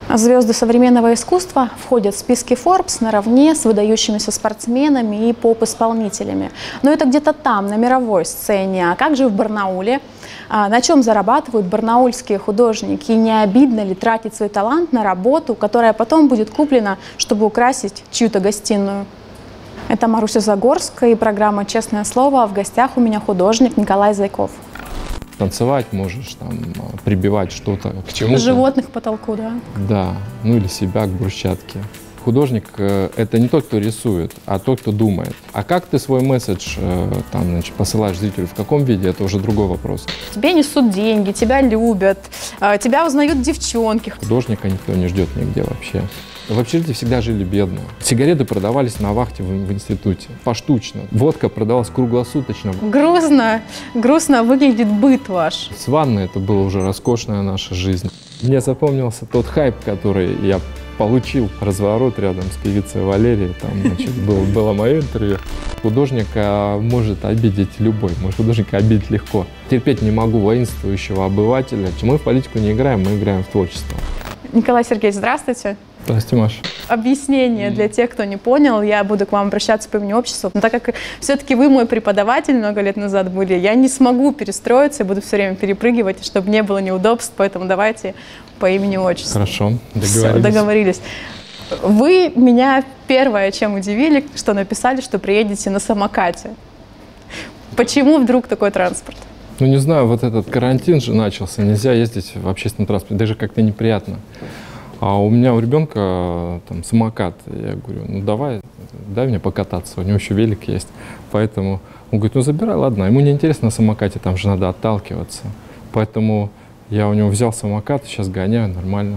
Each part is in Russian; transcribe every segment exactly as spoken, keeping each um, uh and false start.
Звезды современного искусства входят в списки Forbes наравне с выдающимися спортсменами и поп-исполнителями. Но это где-то там, на мировой сцене. А как же в Барнауле? На чем зарабатывают барнаульские художники? И не обидно ли тратить свой талант на работу, которая потом будет куплена, чтобы украсить чью-то гостиную? Это Маруся Загорская и программа «Честное слово». В гостях у меня художник Николай Зайков. Танцевать можешь, там, прибивать что-то к чему-то. Животных к потолку, да? Да, ну или себя к брусчатке. Художник – это не тот, кто рисует, а тот, кто думает. А как ты свой месседж там, значит, посылаешь зрителю, в каком виде, это уже другой вопрос. Тебе несут деньги, тебя любят, тебя узнают девчонки. Художника никто не ждет нигде вообще. В общежитии всегда жили бедно. Сигареты продавались на вахте в, в институте, поштучно. Водка продавалась круглосуточно. Грустно, грустно выглядит быт ваш. С ванной это была уже роскошная наша жизнь. Мне запомнился тот хайп, который я получил. Разворот рядом с певицей Валерией. Там, значит, был, было мое интервью. Художника может обидеть любой. Может художника обидеть легко. Терпеть не могу воинствующего обывателя. Мы в политику не играем, мы играем в творчество. Николай Сергеевич, здравствуйте. Здравствуйте, Маша. Объяснение для тех, кто не понял, я буду к вам обращаться по имени отчеству. Но так как все-таки вы мой преподаватель много лет назад были, я не смогу перестроиться, я буду все время перепрыгивать, чтобы не было неудобств, поэтому давайте по имени отчеству. Хорошо, договорились. Все, договорились. Вы меня первое, чем удивили, что написали, что приедете на самокате. Почему вдруг такой транспорт? Ну, не знаю, вот этот карантин же начался, нельзя ездить в общественном транспорте, даже как-то неприятно. А у меня у ребенка там самокат, я говорю, ну давай, дай мне покататься, у него еще велик есть. Поэтому он говорит, ну забирай, ладно, ему не интересно на самокате, там же надо отталкиваться. Поэтому я у него взял самокат, сейчас гоняю нормально.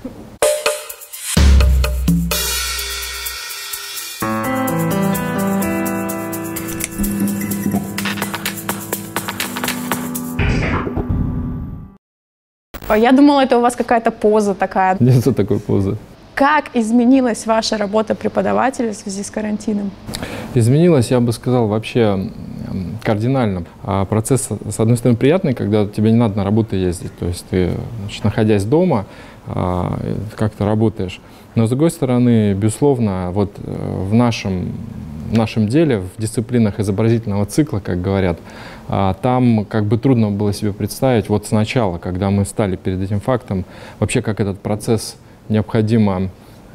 Я думала, это у вас какая-то поза такая. Нет такой позы. Как изменилась ваша работа преподавателя в связи с карантином? Изменилась, я бы сказал, вообще кардинально. А процесс, с одной стороны, приятный, когда тебе не надо на работу ездить. То есть ты, значит, находясь дома, как-то работаешь. Но с другой стороны, безусловно, вот в нашем, в нашем деле, в дисциплинах изобразительного цикла, как говорят, там как бы трудно было себе представить вот сначала, когда мы стали перед этим фактом, вообще как этот процесс необходимо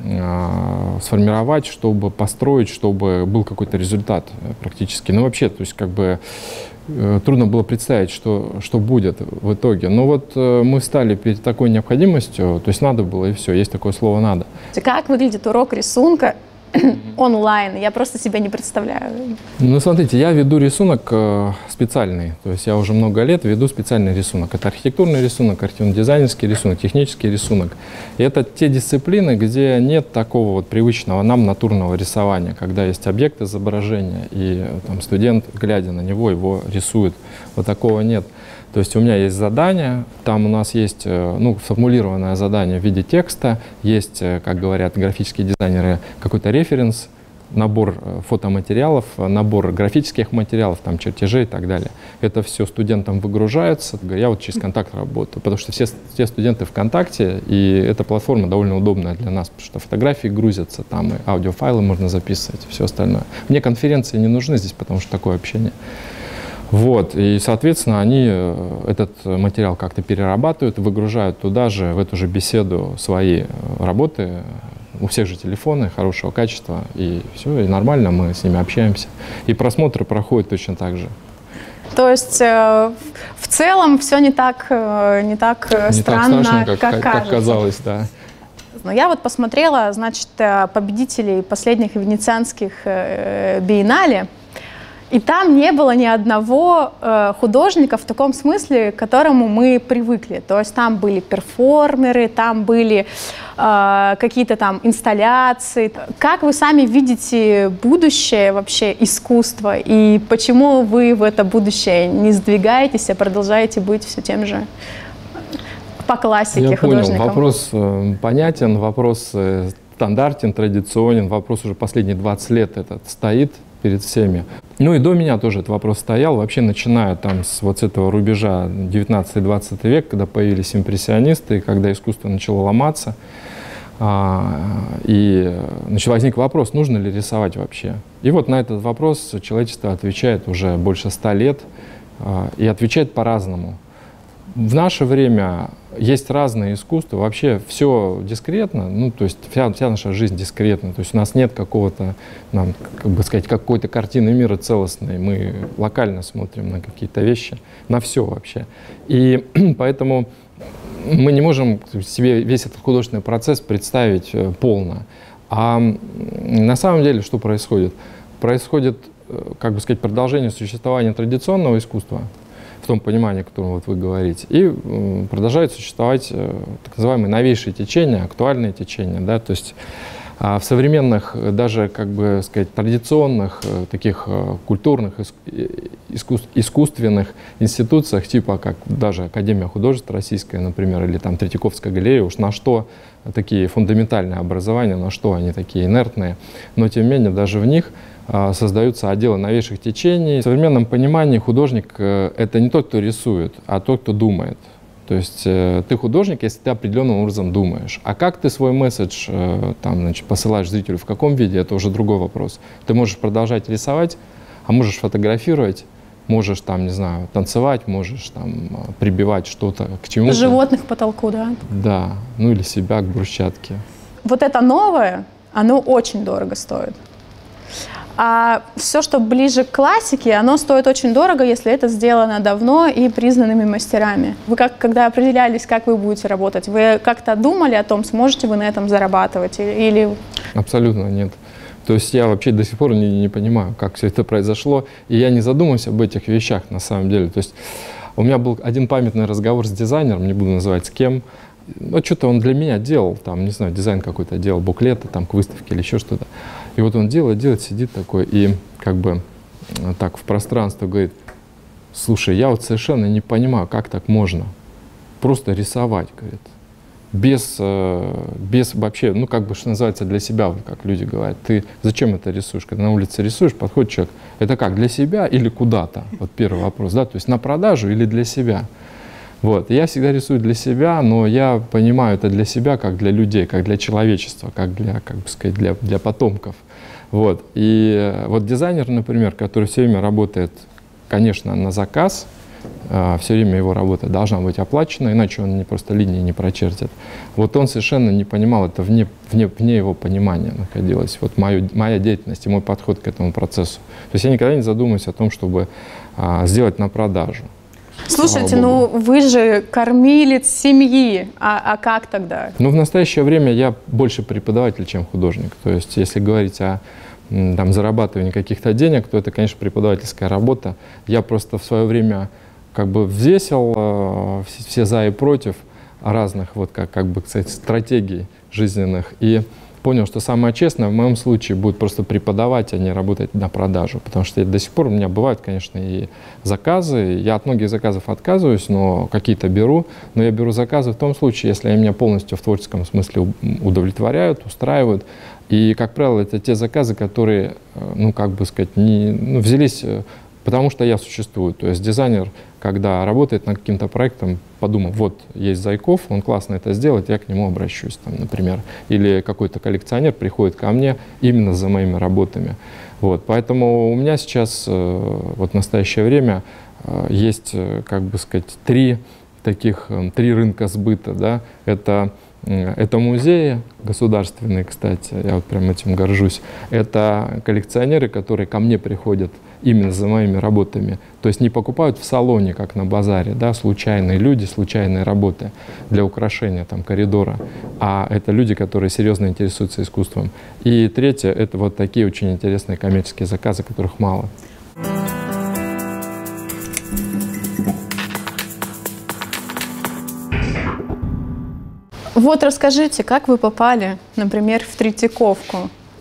э, сформировать, чтобы построить, чтобы был какой-то результат практически. Ну вообще, то есть как бы э, трудно было представить, что, что будет в итоге. Но вот э, мы стали перед такой необходимостью, то есть надо было и все, есть такое слово «надо». Как выглядит урок рисунка онлайн? Я просто себя не представляю. Ну, смотрите, я веду рисунок э, специальный. То есть я уже много лет веду специальный рисунок. Это архитектурный рисунок, картинно-дизайнерский рисунок, технический рисунок. И это те дисциплины, где нет такого вот привычного нам натурного рисования, когда есть объект изображения, и там, студент, глядя на него, его рисует. Вот такого нет. То есть у меня есть задание, там у нас есть ну, сформулированное задание в виде текста, есть, как говорят графические дизайнеры, какой-то референс, набор фотоматериалов, набор графических материалов, там, чертежей и так далее. Это все студентам выгружается. Я вот через «Контакт» работаю, потому что все, все студенты ВКонтакте, и эта платформа довольно удобная для нас, потому что фотографии грузятся, там и аудиофайлы можно записывать, и все остальное. Мне конференции не нужны здесь, потому что такое общение. Вот, и, соответственно, они этот материал как-то перерабатывают, выгружают туда же, в эту же беседу свои работы. У всех же телефоны хорошего качества, и все, и нормально, мы с ними общаемся. И просмотры проходят точно так же. То есть э, в целом все не так, э, не так не странно, так страшно, как, как, как, как казалось, да. Но я вот посмотрела, значит, победителей последних венецианских э, биеннале. И там не было ни одного э, художника в таком смысле, к которому мы привыкли. То есть там были перформеры, там были э, какие-то там инсталляции. Как вы сами видите будущее вообще искусства? И почему вы в это будущее не сдвигаетесь, а продолжаете быть все тем же по классике Я художником? понял, вопрос э, понятен, вопрос э, стандартен, традиционен, вопрос уже последние двадцать лет этот стоит перед всеми. Ну и до меня тоже этот вопрос стоял, вообще начиная там с вот с этого рубежа девятнадцатый-двадцатый век, когда появились импрессионисты, и когда искусство начало ломаться. И значит, возник вопрос, нужно ли рисовать вообще. И вот на этот вопрос человечество отвечает уже больше ста лет, и отвечает по-разному. В наше время есть разные искусства, вообще все дискретно, ну, то есть вся, вся наша жизнь дискретна, то есть у нас нет какого-то, нам, как бы сказать, какой-то картины мира целостной, мы локально смотрим на какие-то вещи, на все вообще. И поэтому мы не можем себе весь этот художественный процесс представить полно. А на самом деле что происходит? Происходит, как бы сказать, продолжение существования традиционного искусства, в том понимании, о котором вот вы говорите, и продолжают существовать так называемые новейшие течения, актуальные течения, да, то есть в современных, даже, как бы сказать, традиционных, таких культурных, искусств, искусственных институциях, типа как даже Академия художеств российская, например, или там Третьяковская галерея, уж на что такие фундаментальные образования, на что они такие инертные, но тем не менее даже в них создаются отделы новейших течений. В современном понимании художник — это не тот, кто рисует, а тот, кто думает. То есть ты художник, если ты определенным образом думаешь. А как ты свой месседж там, значит, посылаешь зрителю, в каком виде, это уже другой вопрос. Ты можешь продолжать рисовать, а можешь фотографировать, можешь там, не знаю, танцевать, можешь там прибивать что-то к чему-то. Животных к потолку, да? Да, ну или себя к брусчатке. Вот это новое, оно очень дорого стоит. А все, что ближе к классике, оно стоит очень дорого, если это сделано давно и признанными мастерами. Вы как, когда определялись, как вы будете работать, вы как-то думали о том, сможете вы на этом зарабатывать или... Абсолютно нет. То есть я вообще до сих пор не, не понимаю, как все это произошло, и я не задумываюсь об этих вещах на самом деле. То есть у меня был один памятный разговор с дизайнером, не буду называть с кем, но что-то он для меня делал, там, не знаю, дизайн какой-то делал, буклеты там к выставке или еще что-то. И вот он делает, делает, сидит такой и как бы так в пространство говорит: слушай, я вот совершенно не понимаю, как так можно просто рисовать, говорит, без, без вообще, ну как бы, что называется, для себя, вот как люди говорят. Ты зачем это рисуешь? Когда на улице рисуешь, подходит человек, это как, для себя или куда-то? Вот первый вопрос, да, то есть на продажу или для себя? Вот. Я всегда рисую для себя, но я понимаю это для себя, как для людей, как для человечества, как для, как бы сказать, для, для потомков. Вот. И вот дизайнер, например, который все время работает, конечно, на заказ, э, все время его работа должна быть оплачена, иначе он не просто линии не прочертит. Вот он совершенно не понимал, это вне, вне, вне его понимания находилось. Вот мою, моя деятельность и мой подход к этому процессу. То есть я никогда не задумываюсь о том, чтобы э, сделать на продажу. Слушайте, ну вы же кормилец семьи, а, а как тогда? Ну, в настоящее время я больше преподаватель, чем художник. То есть, если говорить о там, зарабатывании каких-то денег, то это, конечно, преподавательская работа. Я просто в свое время как бы взвесил э, все за и против разных, вот как, как бы, кстати, стратегий жизненных. И понял, что самое честное в моем случае будет просто преподавать, а не работать на продажу. Потому что до сих пор у меня бывают, конечно, и заказы. Я от многих заказов отказываюсь, но какие-то беру. Но я беру заказы в том случае, если они меня полностью в творческом смысле удовлетворяют, устраивают. И, как правило, это те заказы, которые, ну, как бы сказать, не, ну, взялись, потому что я существую. То есть дизайнер, когда работает над каким-то проектом, подумав, вот есть Зайков, он классно это сделает, я к нему обращусь, там, например. Или какой-то коллекционер приходит ко мне именно за моими работами. Вот. Поэтому у меня сейчас, вот в настоящее время, есть, как бы сказать, три таких, три рынка сбыта. Да? Это Это музеи государственные, кстати, я вот прям этим горжусь. Это коллекционеры, которые ко мне приходят именно за моими работами. То есть не покупают в салоне, как на базаре, да, случайные люди, случайные работы для украшения там, коридора. А это люди, которые серьезно интересуются искусством. И третье, это вот такие очень интересные коммерческие заказы, которых мало. Вот расскажите, как вы попали, например, в Третьяковку?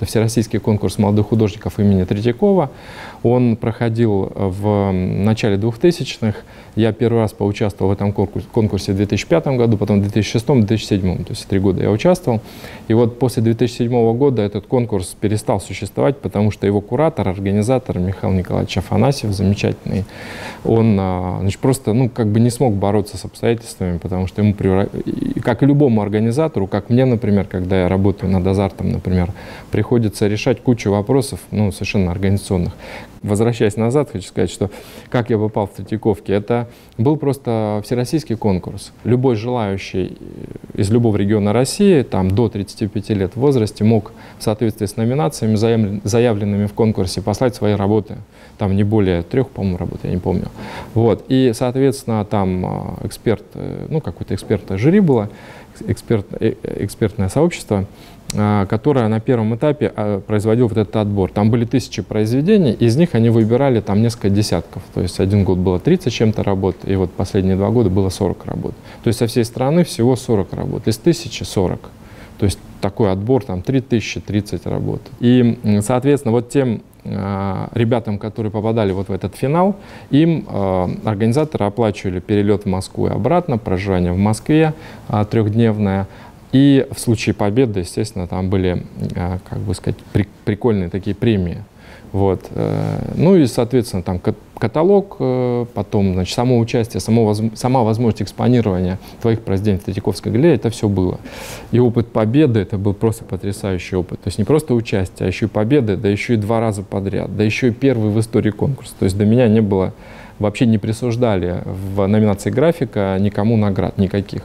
Это всероссийский конкурс молодых художников имени Третьякова. Он проходил в начале двухтысячных. Я первый раз поучаствовал в этом конкурсе в две тысячи пятом году, потом в две тысячи шестом — две тысячи седьмом. То есть три года я участвовал. И вот после две тысячи седьмого года этот конкурс перестал существовать, потому что его куратор, организатор Михаил Николаевич Афанасьев, замечательный, он, значит, просто, ну, как бы не смог бороться с обстоятельствами, потому что ему, как и любому организатору, как мне, например, когда я работаю над азартом, например, приходится решать кучу вопросов, ну, совершенно организационных. Возвращаясь назад, хочу сказать, что как я попал в Третьяковки, это был просто всероссийский конкурс. Любой желающий из любого региона России, там, до тридцати пяти лет в возрасте, мог в соответствии с номинациями, заявленными в конкурсе, послать свои работы. Там не более трех, по-моему, работ, я не помню. Вот. И, соответственно, там эксперт, ну, какое-то экспертное жюри было, эксперт, экспертное сообщество, которое на первом этапе производило вот этот отбор. Там были тысячи произведений, из них они выбирали там несколько десятков. То есть один год было тридцать чем-то работ, и вот последние два года было сорок работ. То есть со всей страны всего сорок работ, из тысячи сорок. То есть такой отбор, там три тысячи тридцать работ. И, соответственно, вот тем э, ребятам, которые попадали вот в этот финал, им э, организаторы оплачивали перелет в Москву и обратно, проживание в Москве э, трехдневное. И в случае победы, естественно, там были, э, как бы сказать, при, прикольные такие премии. Вот. Ну и, соответственно, там каталог, потом, значит, само участие, само, сама возможность экспонирования твоих произведений в Третьяковской галерее, это все было. И опыт победы, это был просто потрясающий опыт. То есть не просто участие, а еще и победы, да еще и два раза подряд, да еще и первый в истории конкурс. То есть до меня не было, вообще не присуждали в номинации графика никому наград, никаких.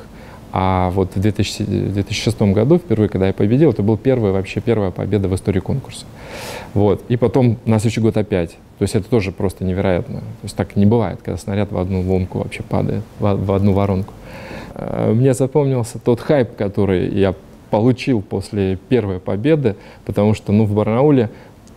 А вот в две тысячи шестом году, впервые, когда я победил, это была первая, вообще первая победа в истории конкурса. Вот. И потом на следующий год опять. То есть это тоже просто невероятно. То есть так не бывает, когда снаряд в одну лунку вообще падает, в, в одну воронку. Мне запомнился тот хайп, который я получил после первой победы, потому что, ну, в Барнауле,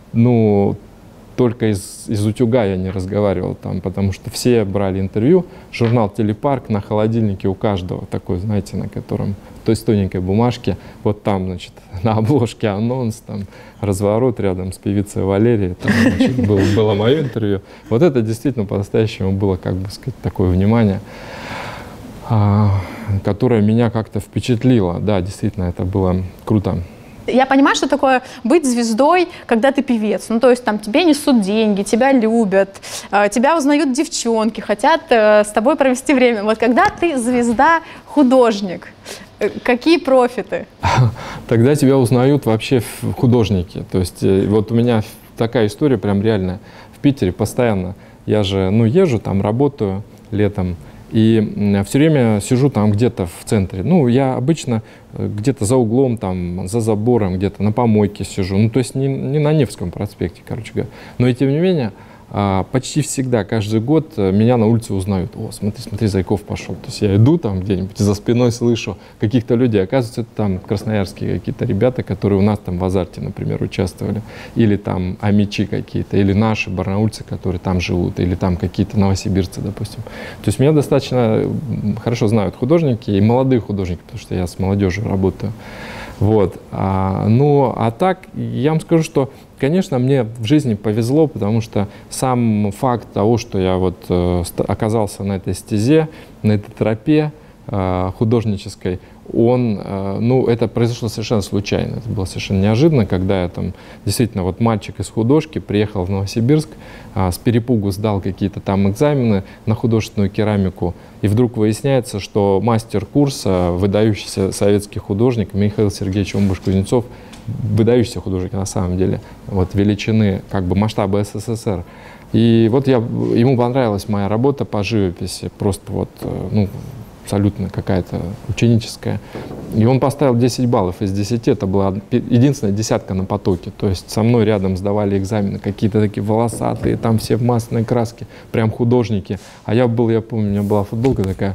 ну, только из, из утюга я не разговаривал там, потому что все брали интервью. Журнал «Телепарк», на холодильнике у каждого такой, знаете, на котором, в той тоненькой бумажке, вот там, значит, на обложке анонс, там разворот рядом с певицей Валерией, там, значит, был, было мое интервью. Вот это действительно по-настоящему было, как бы сказать, такое внимание, а, которое меня как-то впечатлило. Да, действительно, это было круто. Я понимаю, что такое быть звездой, когда ты певец. Ну, то есть там тебе несут деньги, тебя любят, тебя узнают девчонки, хотят с тобой провести время. Вот когда ты звезда-художник, какие профиты? Тогда тебя узнают вообще художники. То есть вот у меня такая история прям реальная. В Питере постоянно. Я же, ну, езжу, там работаю летом. И все время сижу там где-то в центре. Ну, я обычно где-то за углом, там, за забором, где-то на помойке сижу. Ну, то есть не, не на Невском проспекте, короче говоря. Но и тем не менее, почти всегда, каждый год меня на улице узнают. О, смотри, смотри, Зайков пошел. То есть я иду там где-нибудь, за спиной слышу каких-то людей. Оказывается, это там красноярские какие-то ребята, которые у нас там в азарте, например, участвовали. Или там амичи какие-то, или наши барнаульцы, которые там живут, или там какие-то новосибирцы, допустим. То есть меня достаточно хорошо знают художники и молодые художники, потому что я с молодежью работаю. Вот. А, ну, а так, я вам скажу, что, конечно, мне в жизни повезло, потому что сам факт того, что я вот э, оказался на этой стезе, на этой тропе э, художнической, он, э, ну, это произошло совершенно случайно. Это было совершенно неожиданно, когда я там, действительно, вот мальчик из художки приехал в Новосибирск, э, с перепугу сдал какие-то там экзамены на художественную керамику, и вдруг выясняется, что мастер курса, выдающийся советский художник Михаил Сергеевич Умбуш-Кузнецов, выдающийся художник на самом деле, вот величины, как бы масштаба СССР. И вот я, ему понравилась моя работа по живописи, просто вот, ну, абсолютно какая-то ученическая. И он поставил десять баллов из десяти, это была единственная десятка на потоке. То есть со мной рядом сдавали экзамены какие-то такие волосатые, там все в масляной краске, прям художники. А я был, я помню, у меня была футболка такая,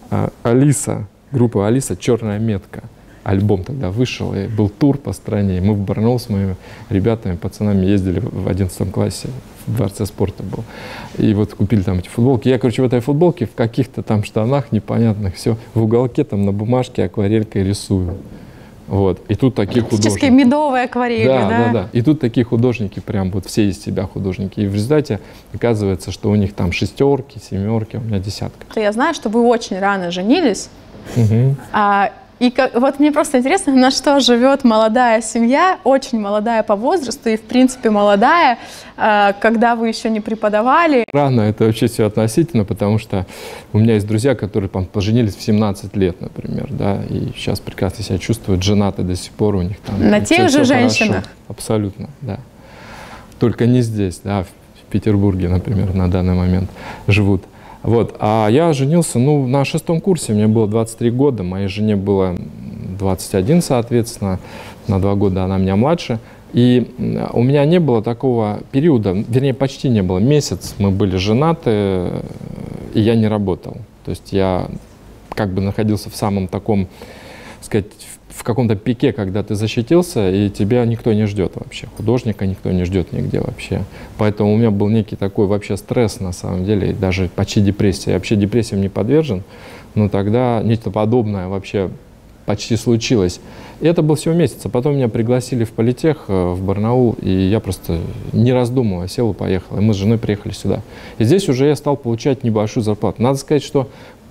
Алиса, группа Алиса, «Черная метка». Альбом тогда вышел, и был тур по стране. И мы в Барнаул с моими ребятами, пацанами ездили в одиннадцатом классе, в Дворце спорта был. И вот купили там эти футболки. Я, короче, в этой футболке, в каких-то там штанах непонятных, все, в уголке там на бумажке акварелькой рисую. Вот. И тут такие художники. Медовые акварели, да, да? Да, да. И тут такие художники, прям вот все из себя художники. И в результате оказывается, что у них там шестерки, семерки, у меня десятка. Я знаю, что вы очень рано женились. Угу. А, и как, вот мне просто интересно, на что живет молодая семья, очень молодая по возрасту и, в принципе, молодая, а, когда вы еще не преподавали. Рано это вообще все относительно, потому что у меня есть друзья, которые там, поженились в семнадцать лет, например, да, и сейчас прекрасно себя чувствуют, женаты до сих пор, у них там... На тех же женщинах? Абсолютно, да. Только не здесь, да, в Петербурге, например, на данный момент живут. Вот. А я женился, ну, на шестом курсе, мне было двадцать три года, моей жене было двадцать один, соответственно, на два года она меня младше. И у меня не было такого периода, вернее, почти не было. Месяц мы были женаты, и я не работал. То есть я как бы находился в самом таком, так сказать, в каком-то пике, когда ты защитился, и тебя никто не ждет вообще. Художника никто не ждет нигде вообще. Поэтому у меня был некий такой вообще стресс, на самом деле, и даже почти депрессия. Я вообще депрессиям не подвержен, но тогда нечто подобное вообще почти случилось. И это был всего месяц. А потом меня пригласили в политех в Барнаул, и я просто, не раздумывая, сел и поехал. И мы с женой приехали сюда. И здесь уже я стал получать небольшую зарплату. Надо сказать, что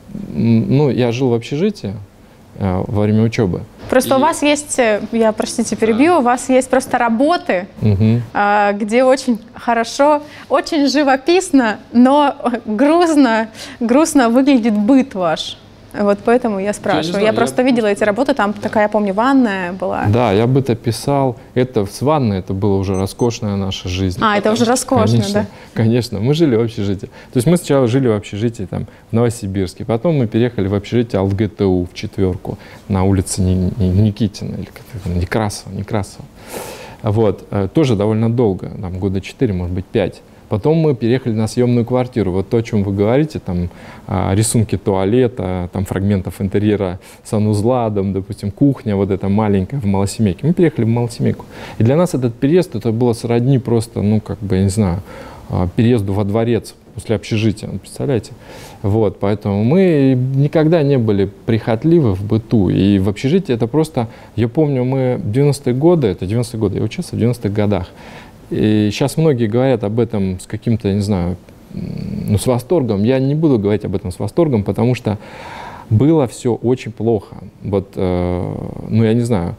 ну, я жил в общежитии во время учебы. Просто и... у вас есть, я, простите, перебью, у вас есть просто работы, угу. где очень хорошо, очень живописно, но грустно, грустно выглядит быт ваш. Вот поэтому я спрашиваю. Я, я просто я... видела эти работы, там такая, я помню, ванная была. Да, я быт описал. Это с ванной, это была уже роскошная наша жизнь. А, это уже роскошно, конечно, да? Конечно, мы жили в общежитии. То есть мы сначала жили в общежитии там, в Новосибирске, потом мы переехали в общежитие АЛГТУ в четверку на улице Никитина, или как-то Некрасова, Некрасова. Вот, тоже довольно долго, там года четыре, может быть, пять. Потом мы переехали на съемную квартиру. Вот то, о чем вы говорите, там рисунки туалета, там фрагментов интерьера санузла, там, допустим, кухня вот эта маленькая в малосемейке. Мы переехали в малосемейку. И для нас этот переезд, это было сродни просто, ну, как бы, я не знаю, переезду во дворец после общежития, представляете? Вот, поэтому мы никогда не были прихотливы в быту. И в общежитии это просто, я помню, мы в девяностые годы, это девяностые годы, я учился в девяностых годах. И сейчас многие говорят об этом с каким-то, я не знаю, ну, с восторгом. Я не буду говорить об этом с восторгом, потому что было все очень плохо. Вот, э, ну, я не знаю,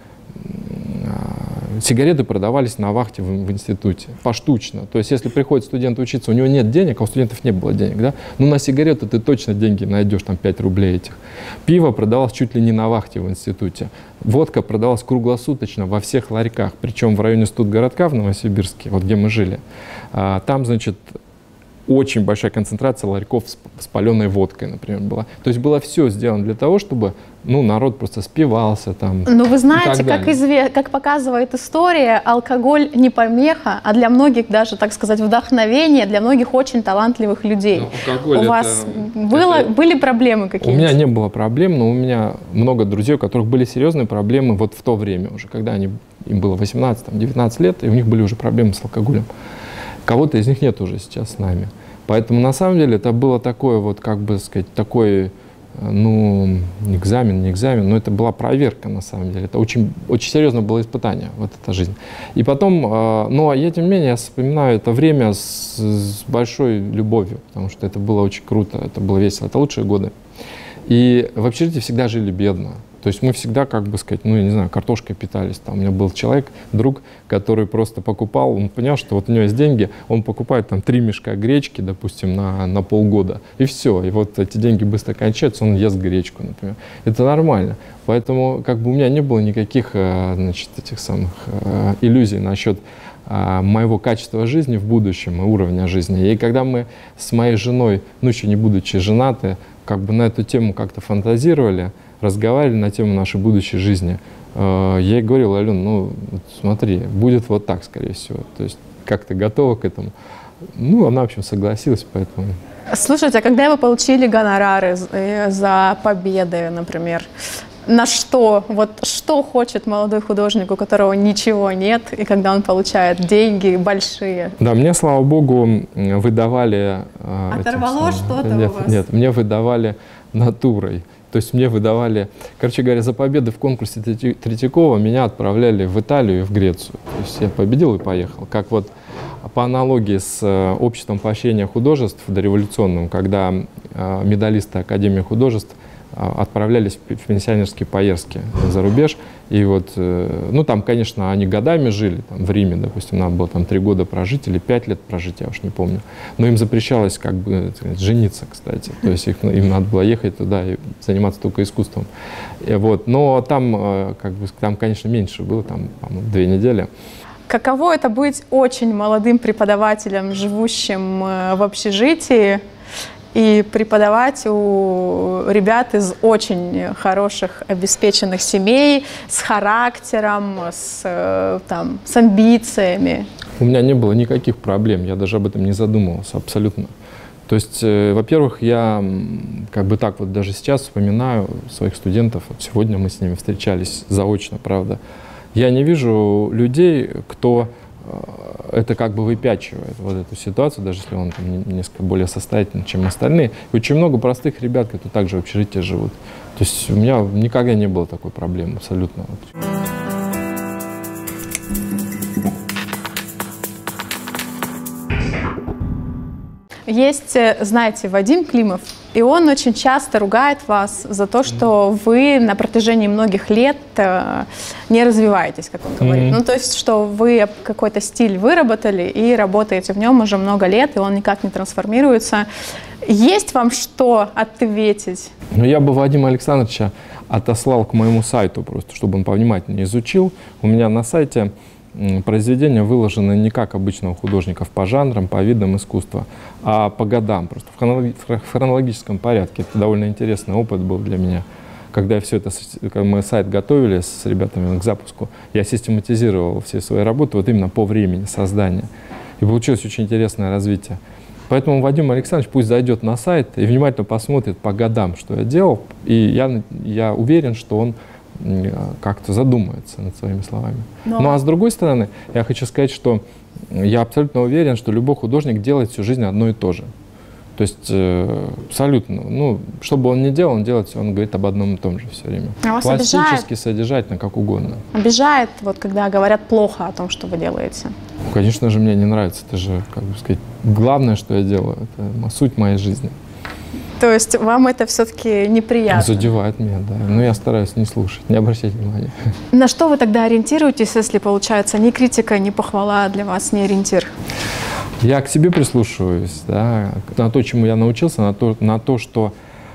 э, сигареты продавались на вахте в, в институте поштучно. То есть, если приходит студент учиться, у него нет денег, а у студентов не было денег, да? Ну, на сигареты ты точно деньги найдешь, там, пять рублей этих. Пиво продавалось чуть ли не на вахте в институте. Водка продавалась круглосуточно во всех ларьках, причем в районе студгородка в Новосибирске, вот где мы жили. Там, значит, очень большая концентрация ларьков с, с паленой водкой, например, была. То есть было все сделано для того, чтобы, ну, народ просто спивался там. Ну, вы знаете, как, изве... как показывает история, алкоголь не помеха, а для многих даже, так сказать, вдохновение, для многих очень талантливых людей. Ну, у вас это... было, это... были проблемы какие-то? У меня не было проблем, но у меня много друзей, у которых были серьезные проблемы вот в то время уже, когда они, им было восемнадцать-девятнадцать лет, и у них были уже проблемы с алкоголем. Кого-то из них нет уже сейчас с нами. Поэтому, на самом деле, это было такое, вот, как бы сказать, такой, ну, экзамен, не экзамен, но это была проверка, на самом деле. Это очень, очень серьезное было испытание, вот эта жизнь. И потом, ну, я, тем не менее, я вспоминаю это время с, с большой любовью, потому что это было очень круто, это было весело, это лучшие годы. И в общежитии всегда жили бедно. То есть мы всегда, как бы сказать, ну, я не знаю, картошкой питались. Там у меня был человек, друг, который просто покупал, он понял, что вот у него есть деньги, он покупает там три мешка гречки, допустим, на, на полгода, и все. И вот эти деньги быстро кончаются, он ест гречку, например. Это нормально. Поэтому как бы у меня не было никаких, значит, этих самых иллюзий насчет моего качества жизни в будущем и уровня жизни. И когда мы с моей женой, ну, еще не будучи женаты, как бы на эту тему как-то фантазировали, разговаривали на тему нашей будущей жизни, я ей говорил: Ален, ну, смотри, будет вот так, скорее всего. То есть как ты готова к этому? Ну, она, в общем, согласилась, поэтому... Слушайте, а когда вы получили гонорары за победы, например, на что? Вот что хочет молодой художник, у которого ничего нет, и когда он получает деньги большие? Да, мне, слава богу, выдавали... Оторвало что-то нет, у вас? Нет, мне выдавали натурой. То есть мне выдавали, короче говоря, за победы в конкурсе Третьякова меня отправляли в Италию и в Грецию. То есть я победил и поехал. Как вот по аналогии с обществом поощрения художеств дореволюционным, когда медалисты Академии художеств отправлялись в пенсионерские поездки за рубеж. И вот, ну там, конечно, они годами жили, там, в Риме, допустим, надо было там три года прожить или пять лет прожить, я уж не помню. Но им запрещалось как бы жениться, кстати. То есть их, им надо было ехать туда и заниматься только искусством. И вот. Но там, как бы, там, конечно, меньше было, там, по-моему, две недели. Каково это быть очень молодым преподавателем, живущим в общежитии, и преподавать у ребят из очень хороших, обеспеченных семей, с характером, с, там, с амбициями? У меня не было никаких проблем, я даже об этом не задумывался абсолютно. То есть, э, во-первых, я как бы так вот даже сейчас вспоминаю своих студентов, вот сегодня мы с ними встречались заочно, правда. Я не вижу людей, кто это как бы выпячивает вот эту ситуацию, даже если он там несколько более состоятельный, чем остальные. И очень много простых ребят, которые также в общежитии живут. То есть у меня никогда не было такой проблемы, абсолютно. Есть, знаете, Вадим Климов, и он очень часто ругает вас за то, что вы на протяжении многих лет не развиваетесь, как он говорит. Mm-hmm. Ну, то есть, что вы какой-то стиль выработали и работаете в нем уже много лет, и он никак не трансформируется. Есть вам что ответить? Ну, я бы Вадима Александровича отослал к моему сайту просто, чтобы он повнимательнее изучил. У меня на сайте произведения выложены не как обычно у художников по жанрам, по видам искусства, а по годам, просто в хронологическом порядке. Это довольно интересный опыт был для меня. Когда я все это, когда мы сайт готовили с ребятами к запуску, я систематизировал все свои работы вот именно по времени создания. И получилось очень интересное развитие. Поэтому Вадим Александрович пусть зайдет на сайт и внимательно посмотрит по годам, что я делал. И я, я уверен, что он как-то задумается над своими словами. Но... Ну а с другой стороны, я хочу сказать, что я абсолютно уверен, что любой художник делает всю жизнь одно и то же. То есть э, абсолютно, ну, что бы он ни делал, он делает, он говорит об одном и том же все время. А вас классически, обижает? Содержательно, как угодно. Обижает, вот, когда говорят плохо о том, что вы делаете? Ну, конечно же, мне не нравится. Это же, как бы сказать, главное, что я делаю. Это суть моей жизни. То есть вам это все-таки неприятно? Задевает меня, да. Но я стараюсь не слушать, не обращать внимания. На что вы тогда ориентируетесь, если, получается, ни критика, ни похвала для вас не ориентир? Я к себе прислушиваюсь, да, на то, чему я научился, на то, на то, что,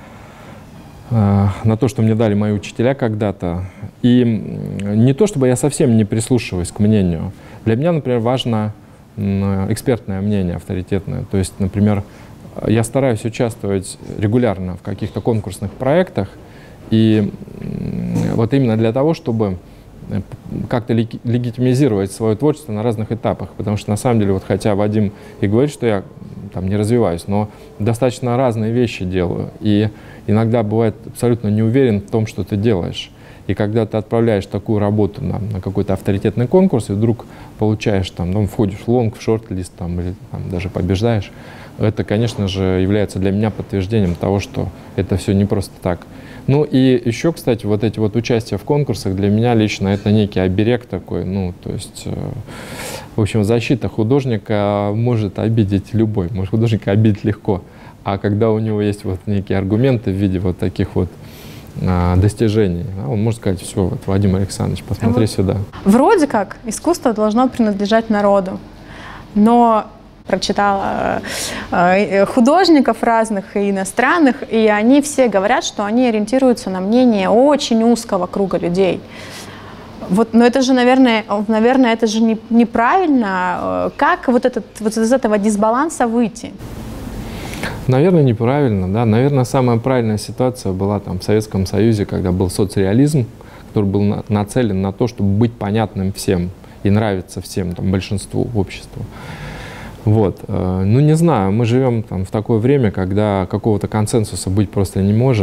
э, на то, что мне дали мои учителя когда-то. И не то, чтобы я совсем не прислушиваюсь к мнению. Для меня, например, важно экспертное мнение, авторитетное. То есть, например, я стараюсь участвовать регулярно в каких-то конкурсных проектах, и вот именно для того, чтобы как-то легитимизировать свое творчество на разных этапах. Потому что, на самом деле, вот хотя Вадим и говорит, что я там не развиваюсь, но достаточно разные вещи делаю. И иногда бывает абсолютно не уверен в том, что ты делаешь. И когда ты отправляешь такую работу на, на какой-то авторитетный конкурс, и вдруг получаешь, там, ну, входишь в лонг, в шорт-лист, там, или там, даже побеждаешь, это, конечно же, является для меня подтверждением того, что это все не просто так. Ну и еще, кстати, вот эти вот участия в конкурсах для меня лично это некий оберег такой, ну, то есть, э, в общем, защита художника может обидеть любой, может художника обидеть легко, а когда у него есть вот некие аргументы в виде вот таких вот э, достижений, да, он может сказать: все, вот, Вадим Александрович, посмотри вот сюда. Вроде как искусство должно принадлежать народу, но прочитала художников разных и иностранных, и они все говорят, что они ориентируются на мнение очень узкого круга людей. Вот, но это же, наверное, наверное, это же не, неправильно. Как вот, этот, вот из этого дисбаланса выйти? Наверное, неправильно, да. Наверное, самая правильная ситуация была там в Советском Союзе, когда был соцреализм, который был на, нацелен на то, чтобы быть понятным всем и нравиться всем, там, большинству общества. Вот. Ну, не знаю, мы живем там в такое время, когда какого-то консенсуса быть просто не может.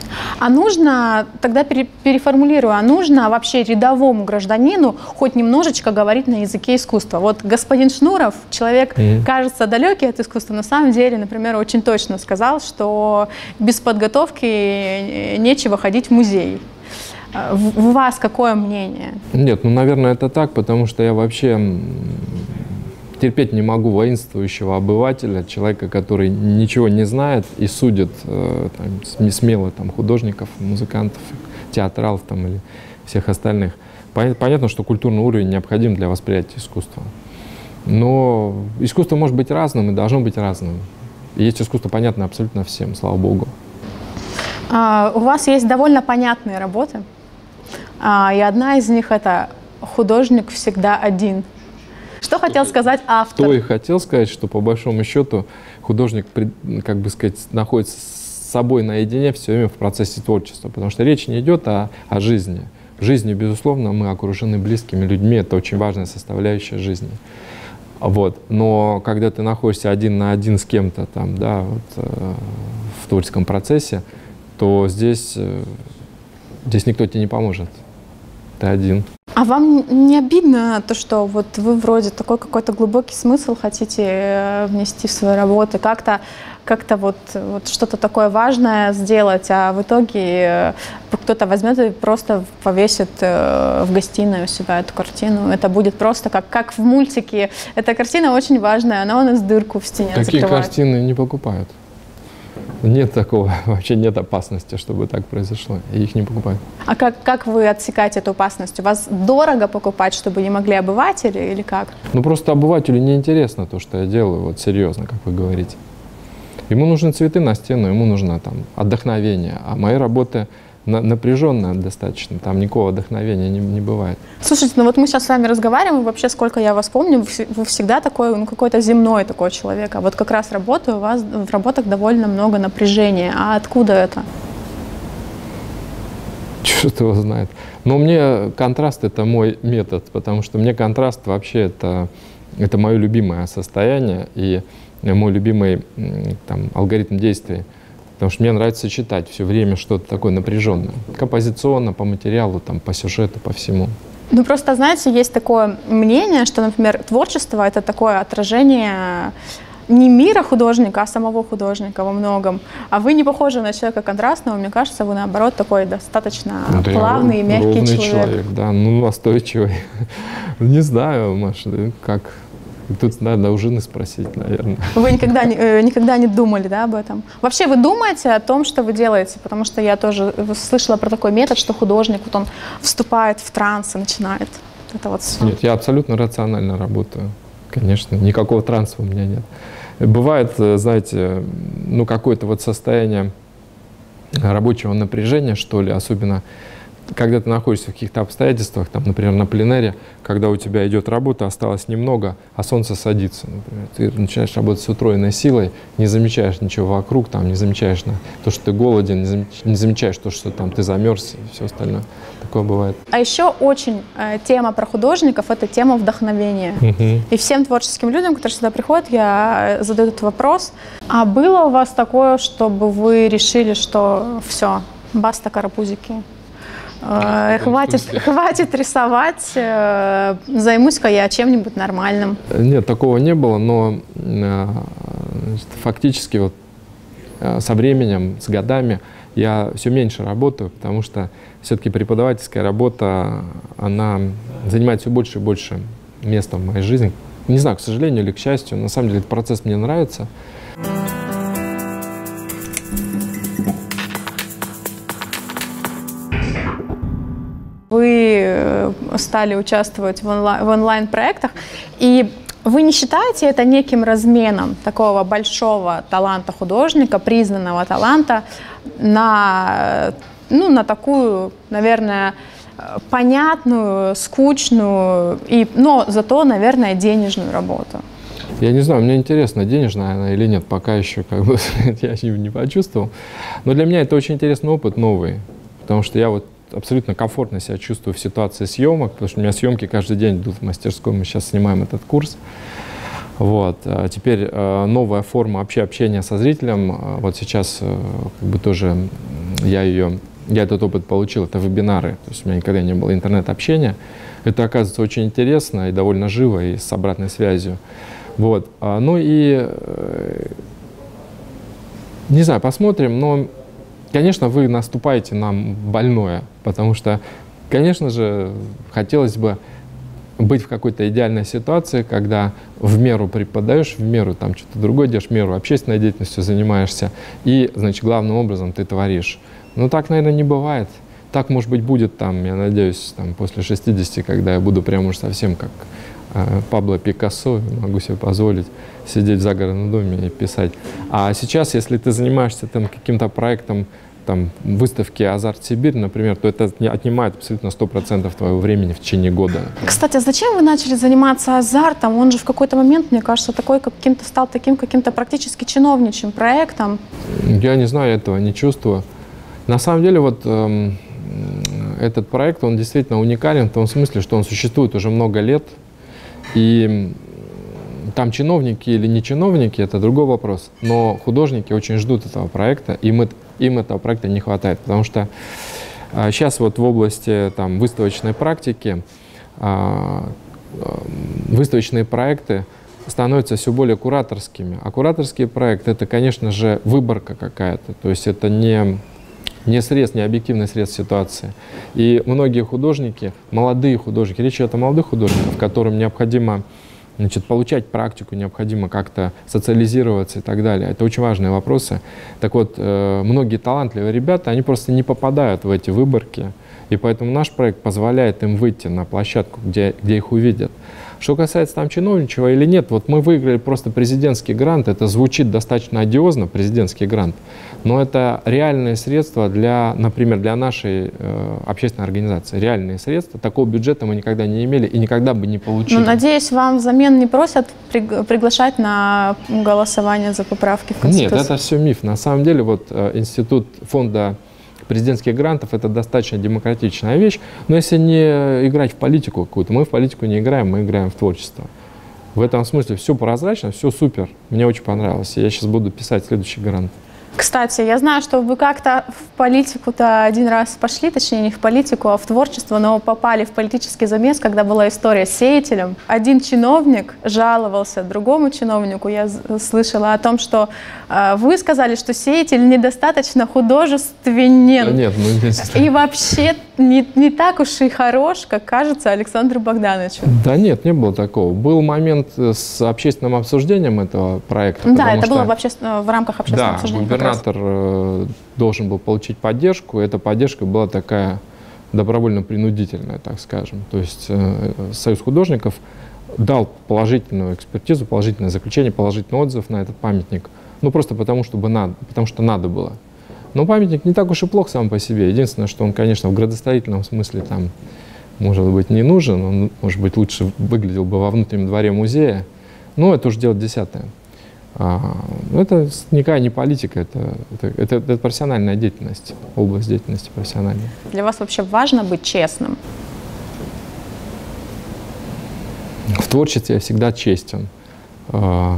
А нужно, тогда пере, переформулирую, а нужно вообще рядовому гражданину хоть немножечко говорить на языке искусства? Вот господин Шнуров, человек, mm-hmm. кажется, далекий от искусства, на самом деле, например, очень точно сказал, что без подготовки нечего ходить в музей. У вас какое мнение? Нет, ну, наверное, это так, потому что я вообще терпеть не могу воинствующего обывателя, человека, который ничего не знает и судит э, там, смело там, художников, музыкантов, театралов там, или всех остальных. Понятно, что культурный уровень необходим для восприятия искусства. Но искусство может быть разным и должно быть разным. И есть искусство, понятно, абсолютно всем, слава богу. А, у вас есть довольно понятные работы, а, и одна из них — это «Художник всегда один». Что хотел сказать автор? То и хотел сказать, что по большому счету художник, как бы сказать, находится с собой наедине все время в процессе творчества, потому что речь не идет о, о жизни. В жизни, безусловно, мы окружены близкими людьми, это очень важная составляющая жизни. Вот. Но когда ты находишься один на один с кем-то там, да, вот, э, в творческом процессе, то здесь, э, здесь никто тебе не поможет. Ты один. А вам не обидно то, что вот вы вроде такой какой-то глубокий смысл хотите внести в свои работы, как-то как-то вот, вот что-то такое важное сделать, а в итоге кто-то возьмет и просто повесит в гостиной у себя эту картину. Это будет просто как, как в мультике. Эта картина очень важная, она у нас дырку в стене Такие закрывает. Картины не покупают. Нет такого, вообще нет опасности, чтобы так произошло, и их не покупают. А как, как вы отсекаете эту опасность? У вас дорого покупать, чтобы не могли обыватели, или как? Ну просто обывателю неинтересно то, что я делаю, вот серьезно, как вы говорите. Ему нужны цветы на стену, ему нужно там отдохновение, а мои работы на, напряженная достаточно, там никакого вдохновения не, не бывает. Слушайте, ну вот мы сейчас с вами разговариваем, и вообще, сколько я вас помню, вы всегда такой, ну, какой-то земной такой человек, а вот как раз работа, у вас в работах довольно много напряжения. А откуда это? Черт его знает. Но мне контраст — это мой метод, потому что мне контраст вообще это, это мое любимое состояние и мой любимый там, алгоритм действий. Потому что мне нравится читать все время что-то такое напряженное. Композиционно, по материалу, там, по сюжету, по всему. Ну просто, знаете, есть такое мнение, что, например, творчество — это такое отражение не мира художника, а самого художника во многом. А вы не похожи на человека контрастного. Мне кажется, вы, наоборот, такой достаточно ну, плавный и мягкий человек. человек. Да, ну, настойчивый. Не знаю, Маша, как... Тут надо у жены спросить, наверное. Вы никогда не, э, никогда не думали, да, об этом? Вообще вы думаете о том, что вы делаете? Потому что я тоже слышала про такой метод, что художник, вот он вступает в транс и начинает это вот все. Нет, я абсолютно рационально работаю. Конечно, никакого транса у меня нет. Бывает, знаете, ну какое-то вот состояние рабочего напряжения, что ли, особенно когда ты находишься в каких-то обстоятельствах, там, например, на пленэре, когда у тебя идет работа, осталось немного, а солнце садится, например. Ты начинаешь работать с утроенной силой, не замечаешь ничего вокруг, там, не замечаешь на то, что ты голоден, не, зам... не замечаешь то, что там, ты замерз и все остальное. Такое бывает. А еще очень э, тема про художников — это тема вдохновения. Uh-huh. И всем творческим людям, которые сюда приходят, я задаю этот вопрос. А было у вас такое, чтобы вы решили, что все, баста карапузики? Хватит, хватит рисовать, займусь-ка я чем-нибудь нормальным. Нет, такого не было, но значит, фактически вот со временем, с годами я все меньше работаю, потому что все-таки преподавательская работа, она занимает все больше и больше места в моей жизни. Не знаю, к сожалению или к счастью, на самом деле этот процесс мне нравится. Вы стали участвовать в, онлайн, в онлайн-проектах, и вы не считаете это неким разменом такого большого таланта художника, признанного таланта, на, ну, на такую, наверное, понятную, скучную, и, но зато, наверное, денежную работу? Я не знаю, мне интересно, денежная она или нет, пока еще как бы я не почувствовал. Но для меня это очень интересный опыт, новый, потому что я вот абсолютно комфортно себя чувствую в ситуации съемок, потому что у меня съемки каждый день идут в мастерской, мы сейчас снимаем этот курс. Вот. Теперь новая форма вообще общения со зрителем. Вот сейчас как бы тоже я ее, я этот опыт получил, это вебинары. То есть у меня никогда не было интернет-общения. Это, оказывается, очень интересно и довольно живо, и с обратной связью. Вот. Ну и, не знаю, посмотрим, но, конечно, вы наступаете на больное, потому что, конечно же, хотелось бы быть в какой-то идеальной ситуации, когда в меру преподаешь, в меру там что-то другое делаешь, в меру общественной деятельностью занимаешься, и, значит, главным образом ты творишь. Но так, наверное, не бывает. Так, может быть, будет там, я надеюсь, там, после шестидесяти, когда я буду прям уж совсем как э, Пабло Пикассо, могу себе позволить сидеть в загородном доме и писать. А сейчас, если ты занимаешься там каким-то проектом, там, выставки «Азарт Сибирь», например, то это отнимает абсолютно сто процентов твоего времени в течение года. Кстати, а зачем вы начали заниматься азартом? Он же в какой-то момент, мне кажется, такой каким-то стал таким каким-то практически чиновничьим проектом. Я не знаю, этого не чувствую. На самом деле, вот эм, этот проект, он действительно уникален в том смысле, что он существует уже много лет. И там чиновники или не чиновники, это другой вопрос. Но художники очень ждут этого проекта, и мы им этого проекта не хватает, потому что а, сейчас вот в области там, выставочной практики а, а, выставочные проекты становятся все более кураторскими. А кураторские проекты — это, конечно же, выборка какая-то, то есть это не, не срез, не объективный срез ситуации. И многие художники, молодые художники, речь идет о молодых художниках, которым необходимо, значит, получать практику, необходимо как-то социализироваться и так далее. Это очень важные вопросы. Так вот, э, многие талантливые ребята, они просто не попадают в эти выборки, и поэтому наш проект позволяет им выйти на площадку, где, где их увидят. Что касается там чиновничего или нет, вот мы выиграли просто президентский грант, это звучит достаточно одиозно, президентский грант, но это реальные средства для, например, для нашей э, общественной организации, реальные средства. Такого бюджета мы никогда не имели и никогда бы не получили. Ну, надеюсь, вам взамен не просят при, приглашать на голосование за поправки в Конституцию? Нет, это все миф. На самом деле, вот э, институт фонда президентских грантов — это достаточно демократичная вещь, но если не играть в политику какую-то, мы в политику не играем, мы играем в творчество. В этом смысле все прозрачно, все супер. Мне очень понравилось. Я сейчас буду писать следующий грант. Кстати, я знаю, что вы как-то в политику-то один раз пошли, точнее не в политику, а в творчество, но попали в политический замес, когда была история с сеятелем. Один чиновник жаловался другому чиновнику, я слышала о том, что э, вы сказали, что сеятель недостаточно художественен. Да нет, ну, и вообще не, не так уж и хорош, как кажется Александру Богдановичу. Да нет, не было такого. Был момент с общественным обсуждением этого проекта. Да, это что... было в, обще... в рамках общественного да, обсуждения. Губернатор должен был получить поддержку. Эта поддержка была такая добровольно-принудительная, так скажем. То есть э, Союз художников дал положительную экспертизу, положительное заключение, положительный отзыв на этот памятник. Ну, просто потому, чтобы надо, потому что надо было. Но памятник не так уж и плох сам по себе. Единственное, что он, конечно, в градостроительном смысле там, может быть, не нужен. Он, может быть, лучше выглядел бы во внутреннем дворе музея. Но это уже дело десятое. А, это никакая не политика, это, это, это, это профессиональная деятельность, область деятельности профессиональная. Для вас вообще важно быть честным? В творчестве я всегда честен. А,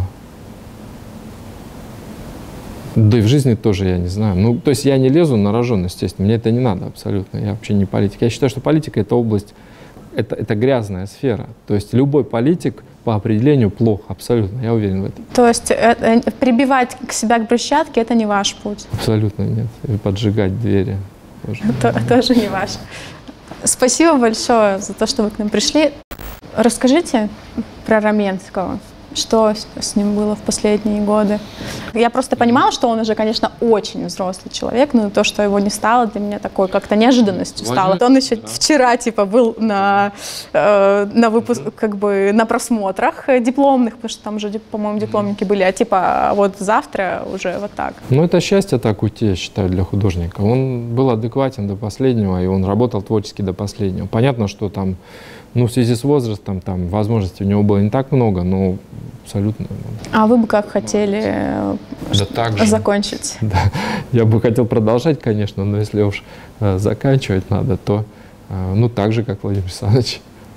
да и в жизни тоже, я не знаю. Ну, то есть я не лезу на рожон, естественно, мне это не надо абсолютно, я вообще не политик. Я считаю, что политика — это область, это, это грязная сфера. То есть любой политик по определению плохо, абсолютно, я уверен в этом. То есть э, прибивать к себя к брусчатке — это не ваш путь? Абсолютно нет. И поджигать двери тоже. То, тоже не ваш. Спасибо большое за то, что вы к нам пришли. Расскажите про Раменского. Что с ним было в последние годы? Я просто понимала, что он уже, конечно, очень взрослый человек, но то, что его не стало, для меня такой как-то неожиданностью стало. Он еще да. вчера типа был на, э, на выпуск, как бы на просмотрах дипломных, потому что там уже, по-моему, дипломники были, а типа вот завтра уже вот так. Ну, это счастье так уйти, я считаю, для художника. Он был адекватен до последнего, и он работал творчески до последнего. Понятно, что там, ну, в связи с возрастом, там, возможностей у него было не так много, но абсолютно. А вы бы как хотели да так же. закончить? Да. Я бы хотел продолжать, конечно, но если уж э, заканчивать надо, то, э, ну, так же, как Владимир Александрович.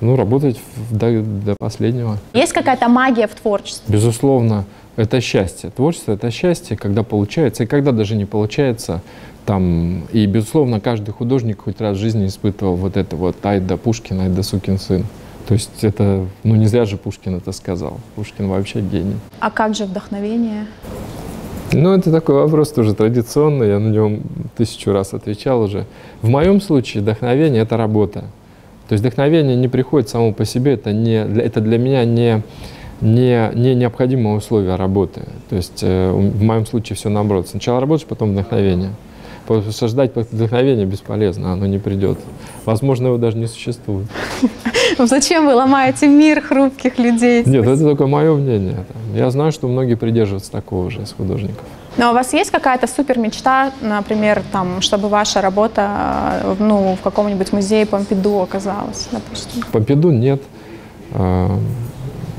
Ну, работать до, до последнего. Есть какая-то магия в творчестве? Безусловно, это счастье. Творчество — это счастье, когда получается, и когда даже не получается. Там, и, безусловно, каждый художник хоть раз в жизни испытывал вот это вот «ай да Пушкин, ай да сукин сын». То есть это, ну не зря же Пушкин это сказал. Пушкин вообще гений. А как же вдохновение? Ну, это такой вопрос тоже традиционный, я на него тысячу раз отвечал уже. В моем случае вдохновение — это работа. То есть вдохновение не приходит само по себе, это, не, это для меня не, не, не необходимое условие работы. То есть э, в моем случае все наоборот. Сначала работаешь, потом вдохновение. Потому что ждать вдохновения бесполезно, оно не придет. Возможно, его даже не существует. Зачем вы ломаете мир хрупких людей? Нет, это только мое мнение. Я знаю, что многие придерживаются такого же из художников. Но у вас есть какая-то супер мечта, например, там, чтобы ваша работа ну, в каком-нибудь музее Помпиду оказалась, допустим? Помпиду нет.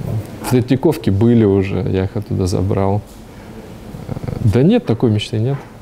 Третьяковки были уже, я их оттуда забрал. Да нет, такой мечты нет.